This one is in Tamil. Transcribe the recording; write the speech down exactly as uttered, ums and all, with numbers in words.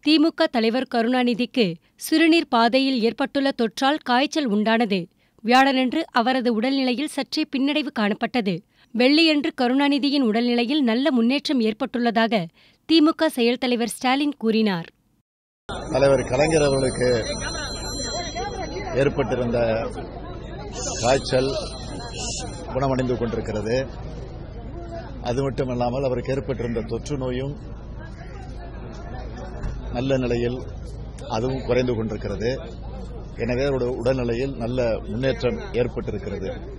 திமுக தலைவர் கருணாநிதிக்கு சிறுநீர் பாதையில் ஏற்பட்டுள்ள தொற்றால் காய்ச்சல் உண்டானது. வியாழனன்று அவரது உடல்நிலையில் சற்றே பின்னடைவு காணப்பட்டது. வெள்ளியன்று கருணாநிதியின் உடல்நிலையில் நல்ல முன்னேற்றம் ஏற்பட்டுள்ளதாக திமுக செயல் தலைவர் ஸ்டாலின் கூறினார். தலைவர் கலைஞர் அவர்களுக்கு ஏற்பட்டிருந்த காய்ச்சல் குணமடைந்து கொண்டிருக்கிறது. அது மட்டுமல்லாமல் அவருக்கு ஏற்பட்டிருந்த தொற்று நோயும் நல்ல நிலையில் அதுவும் குறைந்து கொண்டிருக்கிறது. எனவே அவருடைய உடல்நிலையில் நல்ல முன்னேற்றம் ஏற்பட்டிருக்கிறது.